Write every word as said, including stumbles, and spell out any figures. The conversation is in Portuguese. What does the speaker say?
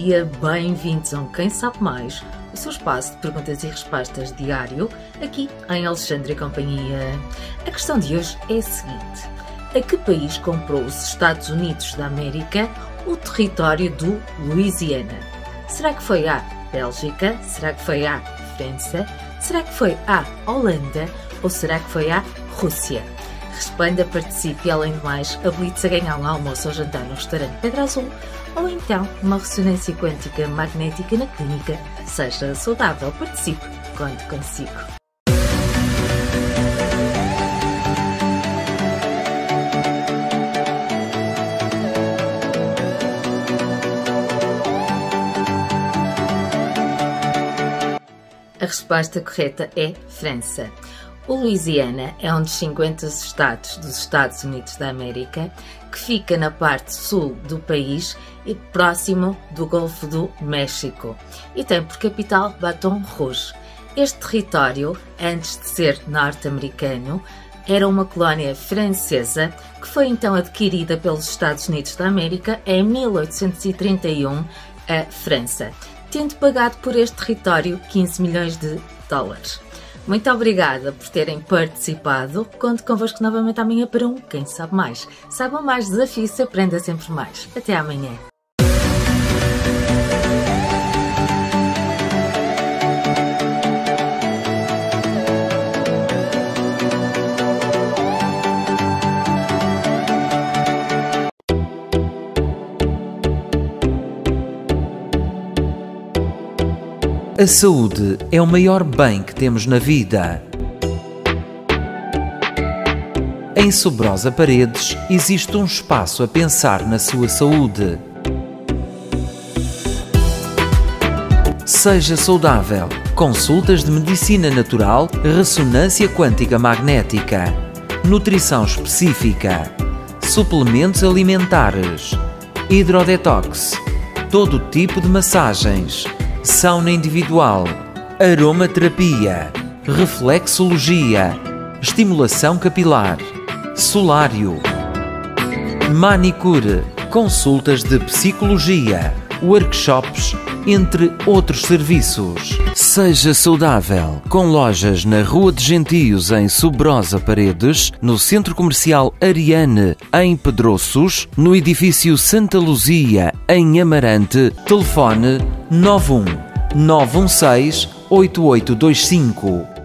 dia, bem-vindos a um Quem Sabe Mais, o seu espaço de perguntas e respostas diário, aqui em Alexandre e Companhia. A questão de hoje é a seguinte: a que país comprou os Estados Unidos da América o território do Louisiana? Será que foi A, Bélgica? Será que foi A, França? Será que foi A, Holanda? Ou será que foi A, Rússia? Responda, participe e, além de mais, habilite-se a ganhar um almoço ou jantar no restaurante Pedra Azul ou então uma ressonância quântica magnética na clínica. Seja saudável, participe, conte consigo. A resposta correta é França. O Louisiana é um dos cinquenta estados dos Estados Unidos da América que fica na parte sul do país e próximo do Golfo do México e tem por capital Baton Rouge. Este território, antes de ser norte-americano, era uma colónia francesa que foi então adquirida pelos Estados Unidos da América em mil oitocentos e trinta e um a França, tendo pagado por este território quinze milhões de dólares. Muito obrigada por terem participado. Conto convosco novamente amanhã para um Quem Sabe Mais. Saibam mais, desafio, se aprenda sempre mais. Até amanhã. A saúde é o maior bem que temos na vida. Em Subrosa Paredes existe um espaço a pensar na sua saúde. Seja saudável. Consultas de medicina natural, ressonância quântica magnética, nutrição específica, suplementos alimentares, hidrodetox, todo tipo de massagens, sauna individual, aromaterapia, reflexologia, estimulação capilar, solário, manicure, consultas de psicologia, workshops, entre outros serviços. Seja saudável, com lojas na Rua de Gentios, em Subrosa Paredes, no Centro Comercial Ariane, em Pedroços, no Edifício Santa Luzia, em Amarante. Telefone nove um nove um seis oito oito dois cinco.